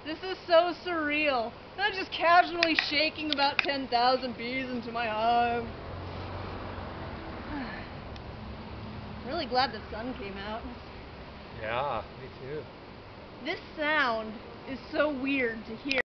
This is so surreal. I'm just casually shaking about 10,000 bees into my hive. Really glad the sun came out. Yeah, me too. This sound is so weird to hear.